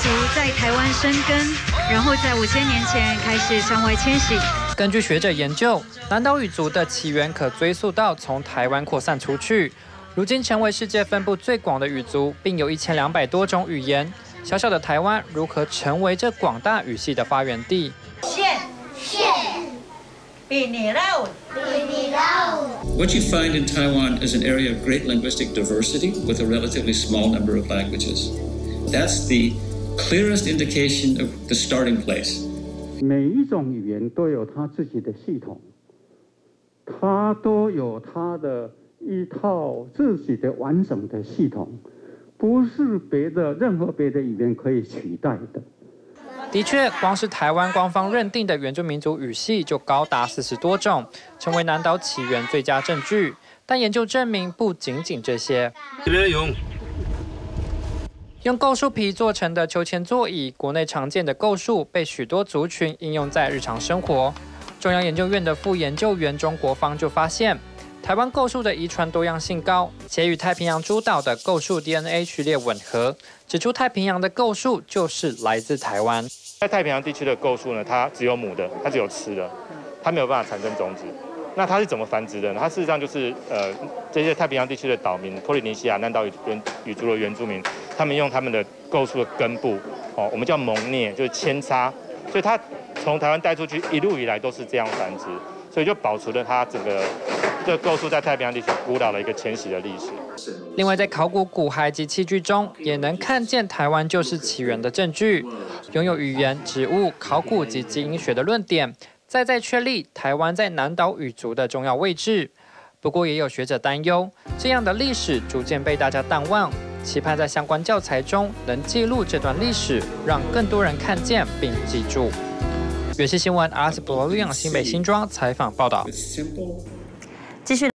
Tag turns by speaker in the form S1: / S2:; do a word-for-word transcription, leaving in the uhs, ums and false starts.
S1: 族在台湾生根，然后在五千年前开始向外迁徙。
S2: 根据学者研究，南岛语族的起源可追溯到从台湾扩散出去，如今成为世界分布最广的语族，并有一千两百多种语言。小小的台湾如何成为这广大语系的发源地？
S3: 线线，比你绕，比你绕。
S4: What you find in Taiwan is an area of great linguistic diversity with a relatively small number of languages. That's the clearest indication of the starting place.
S5: 每一种语言都有它自己的系统，它都有它的一套自己的完整的系统，不是别的任何别的语言可以取代的。
S2: 的确，光是台湾官方认定的原住民族语系就高达四十多种，成为南岛起源最佳证据。但研究证明，不仅仅这些。用构树皮做成的秋千座椅，国内常见的构树被许多族群应用在日常生活。中央研究院的副研究员钟国芳就发现，台湾构树的遗传多样性高，且与太平洋诸岛的构树 D N A 序列吻合，指出太平洋的构树就是来自台湾。
S6: 在太平洋地区的构树呢，它只有母的，它只有吃的，它没有办法产生种子。那它是怎么繁殖的呢？它事实上就是呃，这些太平洋地区的岛民，波利尼西亚南岛语原语族的原住民，他们用他们的构树的根部，哦，我们叫蒙啮，就是扦插，所以它从台湾带出去一路以来都是这样繁殖，所以就保存了它整个这个构树在太平洋地区古老的一个迁徙的历史。
S2: 另外，在考古骨骸及器具中，也能看见台湾就是起源的证据，拥有语言、植物、考古及基因学的论点。再再确立台湾在南岛语族的重要位置。不过，也有学者担忧，这样的历史逐渐被大家淡忘，期盼在相关教材中能记录这段历史，让更多人看见并记住。远视新闻阿拉斯伯利亚新北新庄采访报道。
S7: 继续。